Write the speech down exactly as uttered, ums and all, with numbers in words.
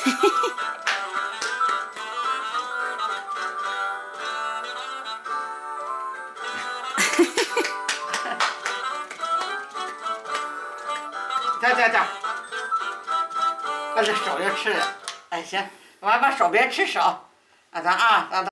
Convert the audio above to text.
这这这，把这手就吃了。哎，行，我把手别吃少，啊，咱啊，咱。